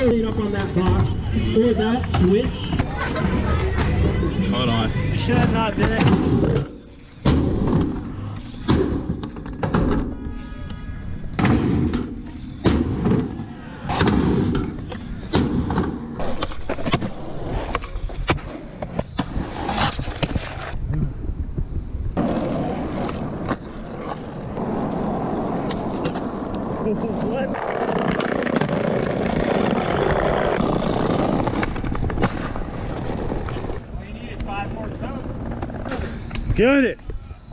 Read up on that box or that switch. Hold on. You should have not been it. What? All you need is 5 more toes. Get it.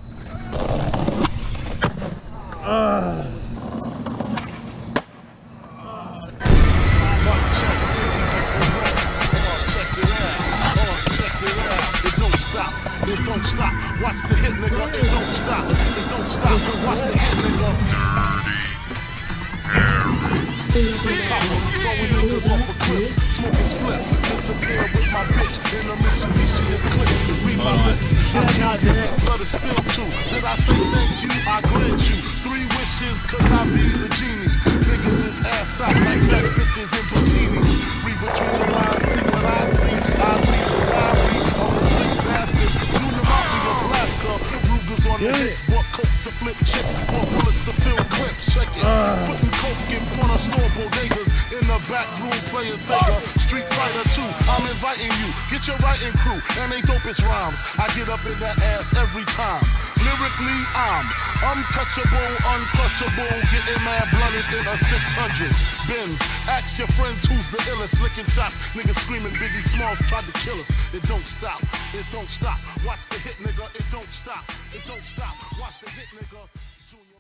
It don't stop. Watch the hit, nigga. It don't stop. It don't stop. Watch the hit, nigga. Throwing niggas off of cliffs, smoking splits, disappear with my bitch in a Mitsubishi Eclipse. Read my lips, I can't let it spill too. Did I say thank you? I grant you 3 wishes, cause I be the genie. Niggas is ass out like fat bitches in bikinis. Read between the lines, see what I see. I see the diary of a sick bastard. Junior Mafia blaster, Rugers on the hips, bought coke to flip chips, bought bullets to fill clips. Check it, putting coke in front of store bodegas. In the back room playing Sega, Street Fighter 2, I'm inviting you, get your writing crew, and they dopest rhymes, I get up in that ass every time. Lyrically, I'm untouchable, uncrushable, getting mad blooded in a 600 Benz. Ask your friends who's the illest, licking shots, niggas screaming Biggie Smalls tried to kill us. It don't stop, it don't stop, watch the hit, nigga, it don't stop, it don't stop, watch the hit, nigga.